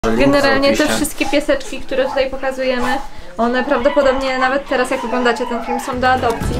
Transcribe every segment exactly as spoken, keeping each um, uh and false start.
Generalnie te wszystkie pieseczki, które tutaj pokazujemy, one prawdopodobnie nawet teraz, jak oglądacie ten film, są do adopcji.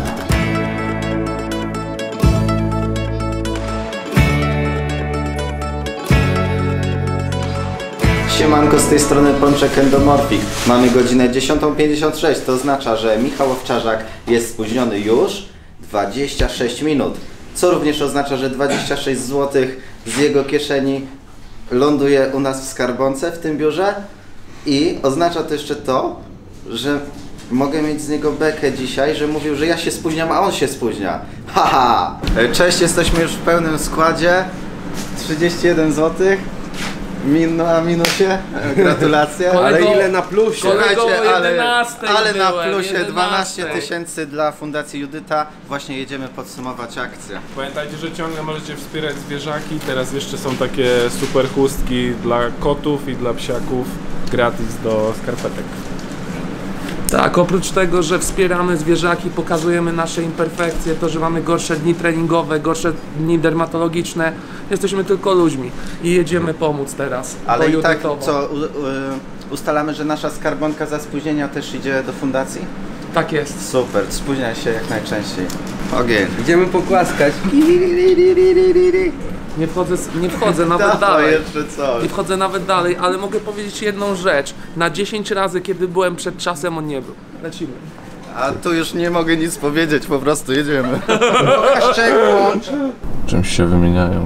Siemanko, z tej strony Pączek Endomorfik. Mamy godzinę dziesiątą pięćdziesiąt sześć, to oznacza, że Michał Owczarzak jest spóźniony już dwadzieścia sześć minut. Co również oznacza, że dwadzieścia sześć złotych z jego kieszeni ląduje u nas w skarbonce w tym biurze. I oznacza to jeszcze to, że mogę mieć z niego bekę dzisiaj, że mówił, że ja się spóźniam, a on się spóźnia. Haha! Cześć, jesteśmy już w pełnym składzie. trzydzieści jeden złotych. Min na minusie, gratulacje. Kolego, ale ile na plusie? Kolego, ale, ale na byłem, plusie jedenastej. dwanaście tysięcy dla Fundacji Judyta. Właśnie jedziemy podsumować akcję. Pamiętajcie, że ciągle możecie wspierać zwierzaki. Teraz jeszcze są takie super chustki dla kotów i dla psiaków. Gratis do skarpetek. Tak, oprócz tego, że wspieramy zwierzaki, pokazujemy nasze imperfekcje, to, że mamy gorsze dni treningowe, gorsze dni dermatologiczne, jesteśmy tylko ludźmi i jedziemy pomóc teraz. Ale i tak, co, u, u, ustalamy, że nasza skarbonka za spóźnienia też idzie do fundacji? Tak jest. Super, spóźnia się jak najczęściej. Ogień. Idziemy pogłaskać. Nie wchodzę, nie wchodzę nawet Dawaj dalej. jeszcze coś. Nie wchodzę nawet dalej, ale mogę powiedzieć jedną rzecz. Na dziesięć razy, kiedy byłem przed czasem, on nie był. Lecimy. A tu już nie mogę nic powiedzieć, po prostu jedziemy. Jeszcze włącz. Czymś się wymieniają.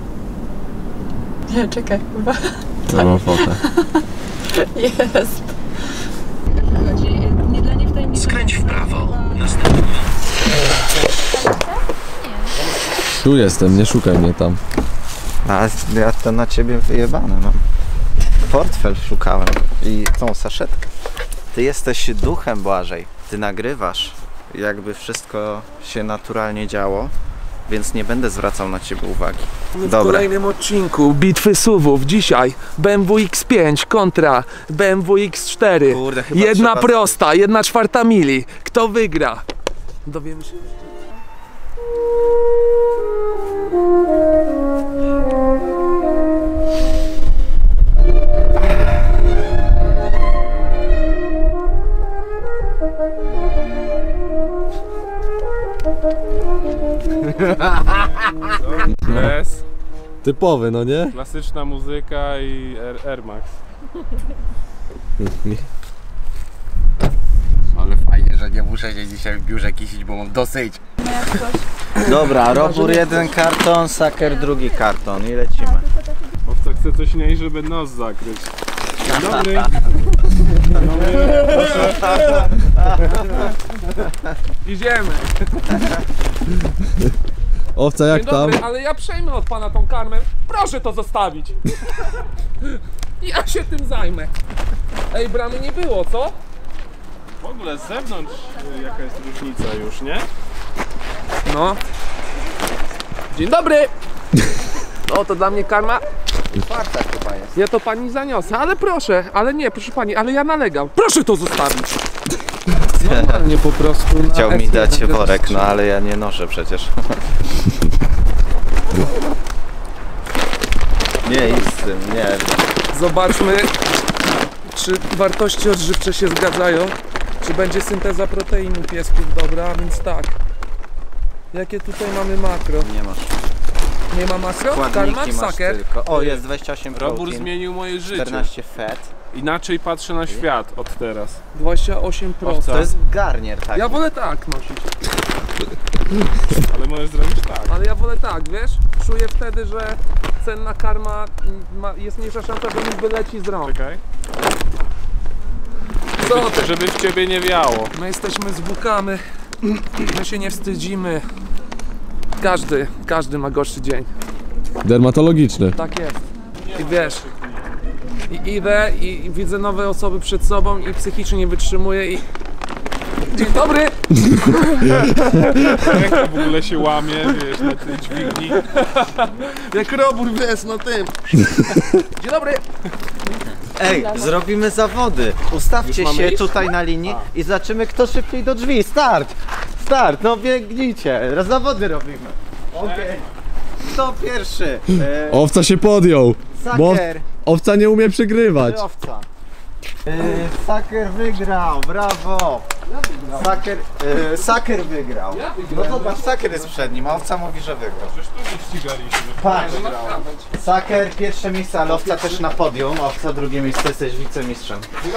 Nie, czekaj, chyba. To mam fotę. Jest. Skręć w prawo. Następnie. Tu jestem, nie szukaj mnie tam. A ja to na ciebie wyjebane mam. Portfel szukałem i tą saszetkę. Ty jesteś duchem, Błażej. Ty nagrywasz, jakby wszystko się naturalnie działo, więc nie będę zwracał na ciebie uwagi. W Dobra. kolejnym odcinku Bitwy suwów. Dzisiaj B M W X pięć kontra B M W X cztery. Kurde, chyba jedna trzeba... prosta, jedna czwarta mili. Kto wygra? Dowiemy się. Bez, Typowy, no nie? klasyczna muzyka i Air, Air Max. Ale fajnie, że nie muszę się dzisiaj w biurze kisić, bo mam dosyć. Dobra, Robur jeden karton, Saker drugi karton i lecimy. Owca chce coś nieść, żeby nos zakryć. Dzień dobry. Dzień dobry. Proszę. Idziemy. Owca, jak Dzień tam? dobry, ale ja przejmę od pana tą karmę. Proszę to zostawić. Ja się tym zajmę. Ej, bramy nie było, co? W ogóle z zewnątrz y, jaka jest różnica już, nie? No. Dzień dobry. No to dla mnie karma. Czwarta chyba jest. Ja to pani zaniosę, ale proszę, ale nie, proszę pani, ale ja nalegam. Proszę to zostawić. Normalnie po prostu. Chciał mi S dać jeden worek, no ale ja nie noszę przecież. Nie, idź z tym, nie. Zobaczmy, czy wartości odżywcze się zgadzają. Czy będzie synteza protein u piesków dobra, a więc tak. Jakie tutaj mamy makro? Nie masz. Nie ma makro? Składniki Karmak, masz saker. tylko. O, jest dwadzieścia osiem Robur protein, zmienił moje życie. czternaście fat. Inaczej patrzę na świat od teraz. dwadzieścia osiem procent. To jest garnier taki. Ja wolę tak nosić. Ale możesz zrobić tak. Ale ja wolę tak, wiesz? Czuję wtedy, że cenna karma ma, jest mniejsza szansa, że mi wyleci z rąk. Czekaj. Co ty? Żeby w ciebie nie wiało. My jesteśmy z bukamy. My się nie wstydzimy. Każdy, każdy ma gorszy dzień. Dermatologiczny. Tak jest. I wiesz, i idę i widzę nowe osoby przed sobą i psychicznie nie wytrzymuję i... Dzień dobry! Ręka w ogóle się łamie, wiesz, na tej dźwigni. Jak Robur, wiesz, no tym. Dzień dobry! Ej, zrobimy zawody. Ustawcie Już mamy się iść? tutaj na linii i zobaczymy, kto szybciej do drzwi. Start! Start, no biegnijcie. Zawody robimy. Okej. Kto pierwszy? E, Owca się podjął. Bo Saker! owca nie umie przegrywać. Owca. Yy, Saker wygrał, brawo! Saker, yy, Saker wygrał. No zobacz, Saker jest przed nim, a owca mówi, że wygrał. Przecież tu nie ścigaliśmy. Patrz, Saker pierwsze miejsce, ale owca też na podium, owca drugie miejsce, jesteś wicemistrzem.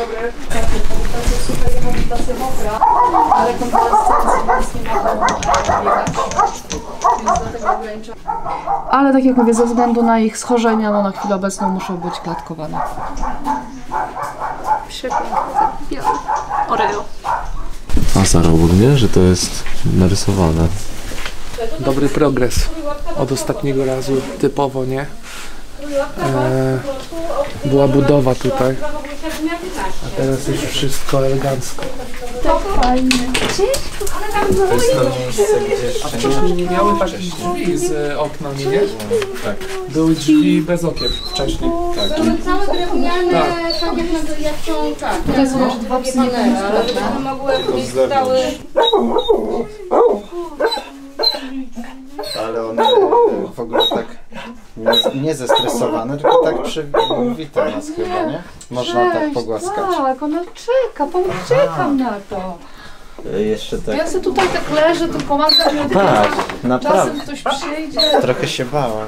Ale konwalescencji nie mogą biegać, więc dlatego ograniczam. Ale tak jak mówię, ze względu na ich schorzenia, no na chwilę obecną muszą być klatkowane. Przepiękny, biały. Oreo. A Sara obok mnie, że to jest narysowane. Dobry progres od ostatniego razu, typowo, nie? E, była budowa tutaj, a teraz już wszystko elegancko. To jest to miejsce, gdzie Wcześniej nie miały takich drzwi z oknami, nie? Tak. Były drzwi bez okien wcześniej. To są całe drewniane, Tak. tak jak na jak są, tak. Tutaj są może dwa psy Ale żeby one mogły mieć stały... ale one w ogóle tak nie, nie zestresowane, tylko tak przywita nas chyba, nie? Można tak pogłaskać. Tak, ona czeka, pan czekam na to. Jeszcze tak. Ja sobie tutaj tak leżę, tylko mam nadzieję, że Tak, czasem naprawdę. ktoś przyjdzie. Trochę się bałem.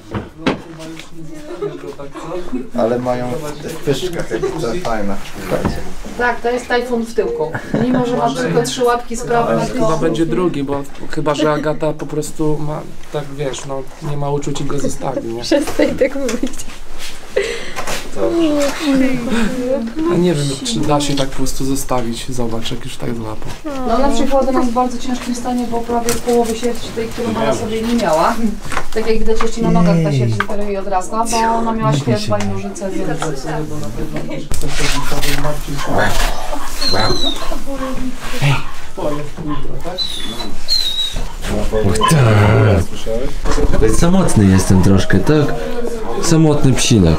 Ale mają w pyszczkach, jak to fajne. Tak, to jest tajfun w tyłku. Mimo, że ma tylko trzy łapki sprawne, Chyba to... będzie drugi, bo chyba, że Agata po prostu ma, tak wiesz, no nie ma uczuć i go zostawi, nie? Przestań tak mówić. Ja nie wiem, czy da się tak po prostu zostawić, zobacz, jak już tak złapał. No ona przyjechała do nas w bardzo ciężkim stanie, bo prawie połowy sierści tej, którą ona sobie nie miała. Tak jak widać jeszcze na nogach ta sierść dopiero jej odrasta, bo ona miała świeżba i nożyce, więc... Samotny jestem troszkę, tak? Samotny psinek.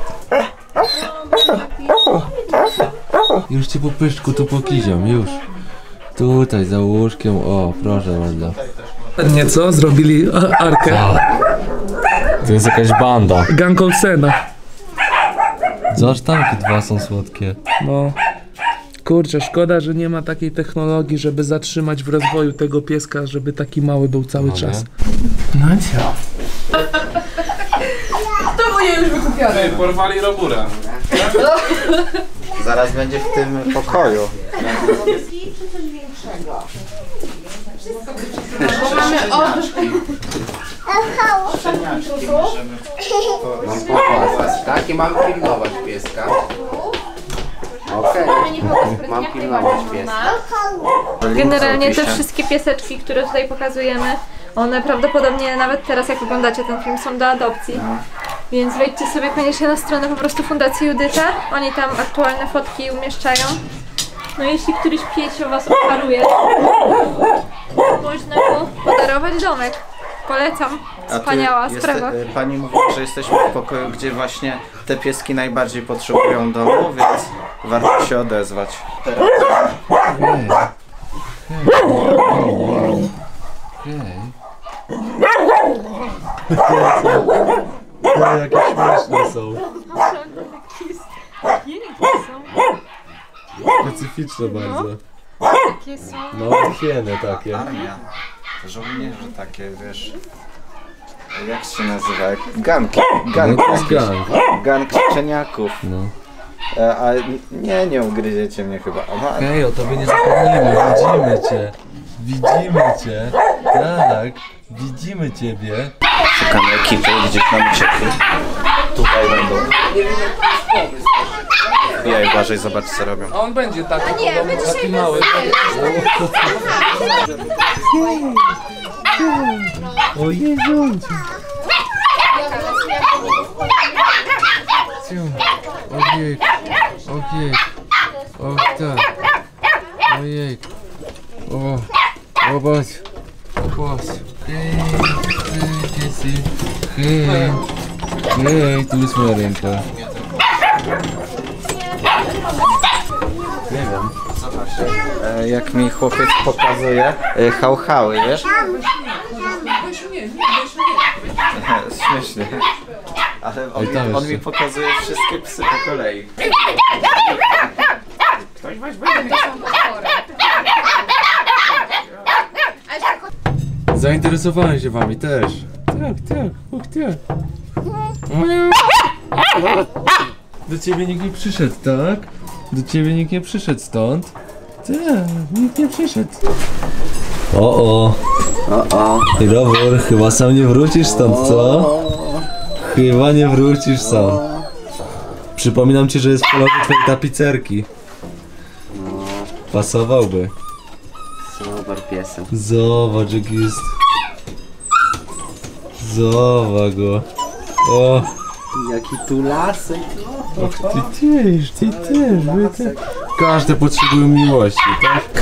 Już cię po pyszczku tu pokiziam, już. Tutaj za łóżkiem, o proszę bardzo. Nie co? Zrobili a, arkę. To jest jakaś banda. Gang Olsena. Zobacz, tamki dwa są słodkie. No. Kurczę, szkoda, że nie ma takiej technologii, żeby zatrzymać w rozwoju tego pieska, żeby taki mały był cały No czas. No co? To moje już wykupione. Ej, porwali robura. Zaraz będzie w tym pokoju. Mamy od... Mam pogłaskać, tak? I mam pilnować pieska. Okej, mam pilnować pieska. Generalnie te wszystkie pieseczki, które tutaj pokazujemy, one prawdopodobnie nawet teraz, jak oglądacie ten film, są do adopcji. Więc wejdźcie sobie koniecznie na stronę po prostu Fundacji Judyta. Oni tam aktualne fotki umieszczają. No jeśli któryś piesio was oparuje, można mu podarować domek. Polecam. Wspaniała A ty sprawa. Jeste, pani mówiła, że jesteśmy w pokoju, gdzie właśnie te pieski najbardziej potrzebują domu, więc warto się odezwać. Teraz. To jakie śmieszne są. Specyficzne bardzo. Jakie są? No, hieny takie. Armia. Żołnierze takie, wiesz... Jak się nazywa? Jak ganki. Gang. No to jest gang. Gang szczeniaków. No. E, a nie, nie ugryziecie mnie chyba. A, Hej, o tobie nie zapomnimy, widzimy cię. Widzimy cię. Tak, widzimy ciebie. szukamy ekipy, gdzieś nam uciekli. Tutaj będą. Ja uważaj, zobacz co robią. A on będzie taki, podobno, taki mały. O Jezu. Ojej, ojej, o tak, ojej, o, zobacz, zobacz, hej, hej, Casey, hej, hej, tu jest moja ręka. Nie wiem. E, jak mi chłopiec pokazuje, e, hał-hały, wiesz? Śmiesznie. Ale on, Ej, tam mi, on jeszcze. mi pokazuje wszystkie psy po kolei. Ktoś weź, Zainteresowałem się wami też. Tak, tak, och tak. Do ciebie nikt nie przyszedł, tak? Do ciebie nikt nie przyszedł stąd. Tak, nikt nie przyszedł. O, o. O, o. Robor, chyba sam nie wrócisz stąd, co? Chyba nie wrócisz sam. Przypominam ci, że jest polowy twojej tapicerki. Pasowałby. Super piesem. Zobacz jak jest. Zobacz go. O. Jaki tu lasek. Och, ty też, ty też, wy też. Każdy potrzebuje miłości, tak?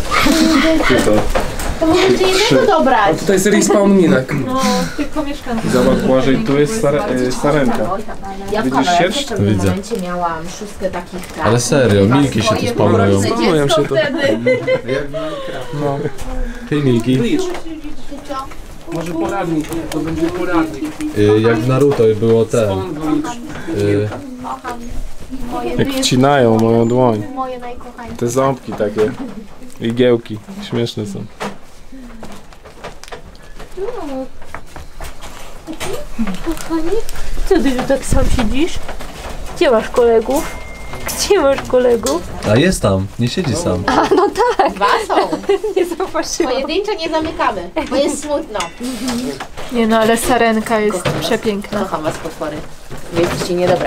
To możecie jednego dobrać. Tutaj jest respawn minek. No, tylko mieszkanka. Zobacz, Błażej, tu jest stare, y, sarenka. Ja w Widzisz kamerze sieć? w pewnym Widzę. momencie miałam szóstkę takich krat. Ale serio, milki się tu spawnują. Spanują się tu. No. Hej milki. Może poradnik, to będzie poradnik. Y, jak w Naruto było ten. Y, Jak wcinają moją dłoń. Moje najkochańsze. Te ząbki takie. Igiełki. Śmieszne są. Kochani, co ty tu tak sam siedzisz? Gdzie masz kolegów? Gdzie masz kolegów? a jest tam, nie siedzi sam. A no tak, Dwa są. Nie zauważyłam. Pojedynczo nie zamykamy, bo jest smutno. Nie no, ale sarenka jest przepiękna. Kocham was potwory. Wy jesteście niedobre.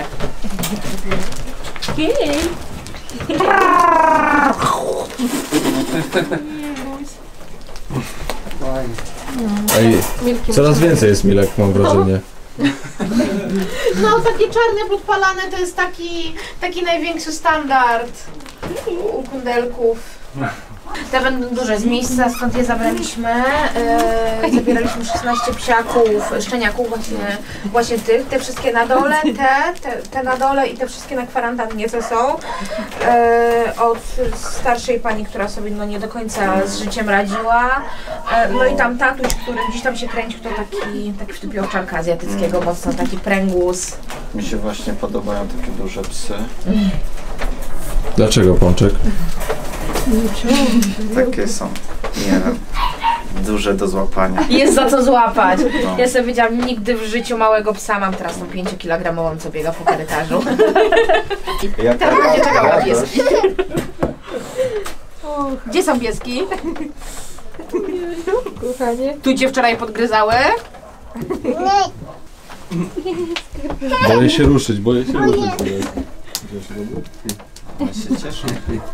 Ej, coraz więcej jest milek, mam wrażenie. No takie czarne podpalane to jest taki, taki największy standard u, u kundelków. Te będą duże z miejsca, skąd je zabraliśmy. Yy, zabieraliśmy szesnaście psiaków, szczeniaków właśnie, właśnie tych. Te wszystkie na dole, te, te, te na dole i te wszystkie na kwarantannie co są. Yy, od starszej pani, która sobie no, nie do końca z życiem radziła. Yy, no i tam tatuś, który gdzieś tam się kręcił, to taki, taki wtypił owczarka azjatyckiego mocno, taki pręgłus. Mi się właśnie podobają takie duże psy. Dlaczego Pączek? Takie są, nie wiem, duże do złapania. Jest za co złapać. No. Ja sobie wiedziałam, nigdy w życiu małego psa mam teraz tą pięciokilogramową, co biega po korytarzu. Jak Teraz będzie czekał na pieski. Gdzie są pieski? Kochanie. Tu cię wczoraj podgryzały? Boję się ruszyć, boję się ruszyć. on się cieszy?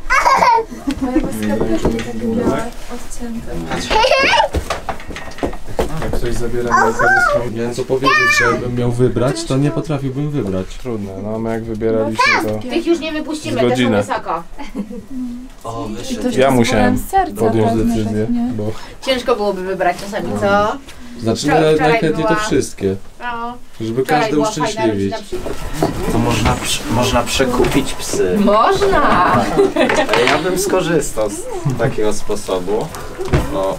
Jak ktoś zabiera mleko ze schronu, Miałem co powiedzieć, że jakbym miał wybrać, to nie potrafiłbym wybrać. trudne. No my jak wybieraliśmy to... Tych już nie wypuścimy, Z te są godzinę. wysoko. O, wyszedł. Ja musiałem podjąć decyzję, bo... Ciężko byłoby wybrać czasami, co? Znaczy Wczoraj najchętniej to była- wszystkie, No. żeby Wczoraj każdy była fajna uszczęśliwić. rodzina To można, prze- można przekupić psy. Można! Ale ja bym skorzystał z takiego sposobu. No.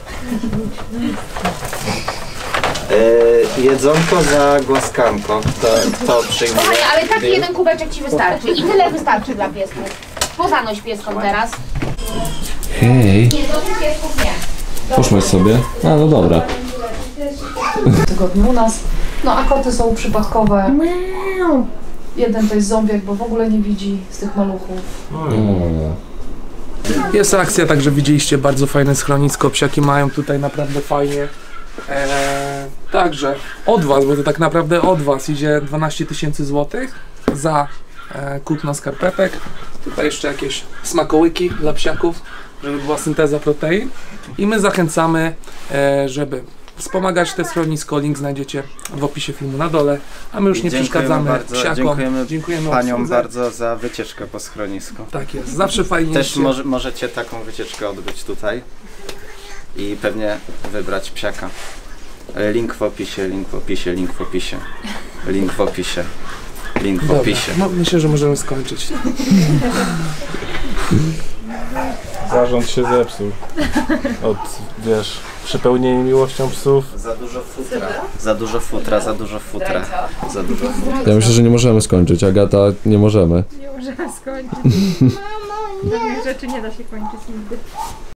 Yy, jedzonko za głaskanko. Kto, kto przyjmuje? Kochanie, ale taki Deal? jeden kubeczek ci wystarczy. I tyle wystarczy dla piesków. Pozanoś pieskom teraz. Hej, Nie, do tych piesków nie. poszłeś sobie? A no dobra. Tygodniu u nas. No a koty są przypadkowe. Jeden to jest zombiak, bo w ogóle nie widzi z tych maluchów. Jest akcja, także widzieliście bardzo fajne schronisko, psiaki mają tutaj naprawdę fajnie. Eee, także od was, bo to tak naprawdę od was idzie dwanaście tysięcy złotych za e, kupno skarpetek. Tutaj jeszcze jakieś smakołyki dla psiaków, żeby była synteza protein. I my zachęcamy, e, żeby wspomagać te schronisko, link znajdziecie w opisie filmu na dole, a my już nie Dziękujemy przeszkadzamy bardzo, psiakom. Dziękujemy, Dziękujemy paniom obsłudze. bardzo za wycieczkę po schronisku. Tak jest, zawsze fajnie Też jest się- może, możecie taką wycieczkę odbyć tutaj i pewnie wybrać psiaka. E, Link w opisie, link w opisie, link w opisie, link w opisie, link w Dobra, opisie. no, myślę, że możemy skończyć. Zarząd się zepsuł. Od, wiesz, przepełnienie miłością psów. Za dużo futra. Za dużo futra, za dużo futra. Za dużo futra. Ja myślę, że nie możemy skończyć. Agata, nie możemy. Nie możemy skończyć. Mamo, nie! Pewnych rzeczy nie da się kończyć nigdy.